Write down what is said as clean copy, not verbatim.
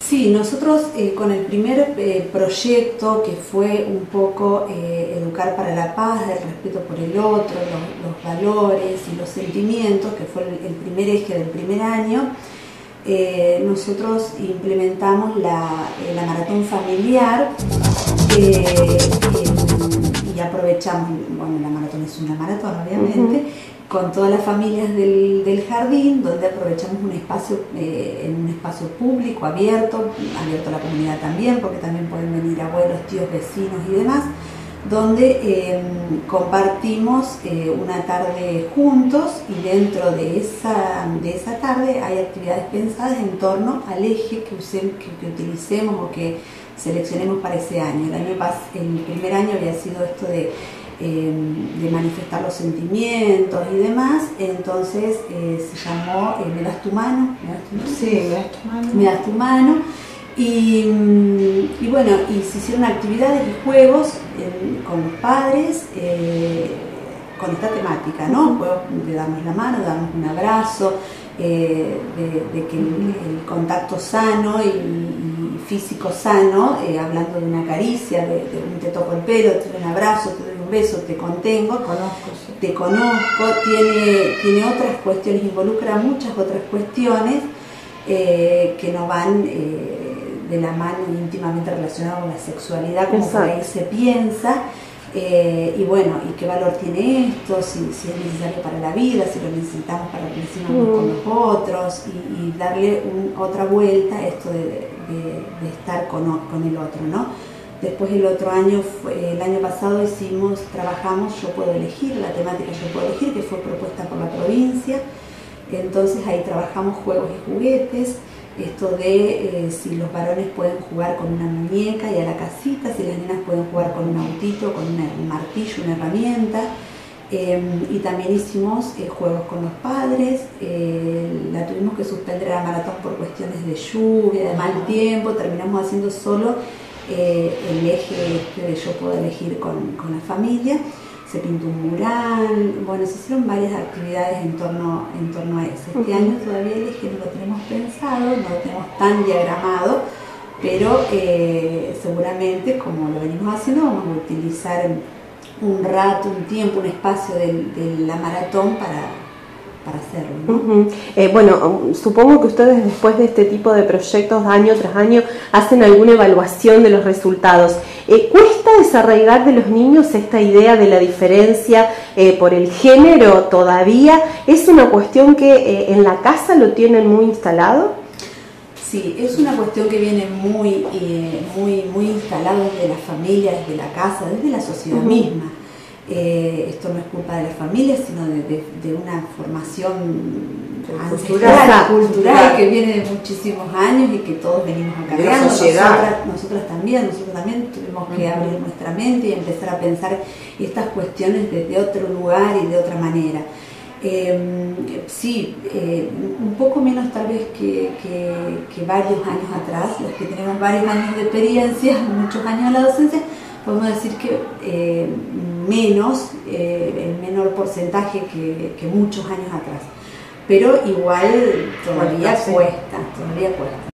Sí, nosotros con el primer proyecto, que fue un poco educar para la paz, el respeto por el otro, los valores y los sentimientos, que fue el primer eje del primer año, nosotros implementamos la maratón familiar y aprovechamos, bueno, la maratón es una maratón obviamente, con todas las familias del jardín, donde aprovechamos un espacio, en un espacio público, abierto a la comunidad también, porque también pueden venir abuelos, tíos, vecinos y demás, donde compartimos una tarde juntos, y dentro de esa tarde hay actividades pensadas en torno al eje que utilicemos o que seleccionemos para ese año. El primer año había sido esto de manifestar los sentimientos y demás, entonces se llamó ¿Me das tu mano? Sí, me das tu mano. Me das tu mano. Y bueno, y se hicieron actividades y juegos con los padres con esta temática, ¿no? Juegos de darnos la mano, de darnos un abrazo, de que el contacto sano y físico sano, hablando de una caricia, de un te toco el pelo, te doy un abrazo, te doy un beso, te contengo, te conozco, tiene otras cuestiones, involucra muchas otras cuestiones que no van de la mano íntimamente relacionadas con la sexualidad, como por ahí se piensa. Y bueno, ¿y qué valor tiene esto? Si es necesario para la vida, si lo necesitamos para relacionarnos con los otros, y darle otra vuelta a esto de estar con el otro, ¿no? Después el año pasado trabajamos Yo Puedo Elegir, la temática Yo Puedo Elegir, que fue propuesta por la provincia. Entonces ahí trabajamos juegos y juguetes, esto de si los varones pueden jugar con una muñeca y a la casita, si las nenas pueden jugar con un autito, con un martillo, una herramienta. Y también hicimos juegos con los padres. La tuvimos que suspender a la maratón por cuestiones de lluvia, de mal tiempo. Terminamos haciendo solo el eje de Yo Puedo Elegir con la familia. Se pintó un mural, bueno, se hicieron varias actividades en torno a eso. Este año todavía el eje no lo tenemos pensado, no lo tenemos tan diagramado, pero seguramente, como lo venimos haciendo, vamos a utilizar un rato, un tiempo, un espacio de la maratón para hacerlo, ¿no? Bueno, supongo que ustedes, después de este tipo de proyectos año tras año, hacen alguna evaluación de los resultados. ¿Cuesta desarraigar de los niños esta idea de la diferencia por el género todavía? ¿Es una cuestión que en la casa lo tienen muy instalado? Sí, es una cuestión que viene muy instalada desde la familia, desde la casa, desde la sociedad misma. Esto no es culpa de la familia, sino de una formación cultural que viene de muchísimos años y que todos venimos acarreando. Nosotros también tuvimos que abrir nuestra mente y empezar a pensar estas cuestiones desde otro lugar y de otra manera. Sí, un poco menos tal vez que varios años atrás, los que tenemos varios años de experiencia, muchos años en la docencia, podemos decir que el menor porcentaje que muchos años atrás, pero igual todavía cuesta.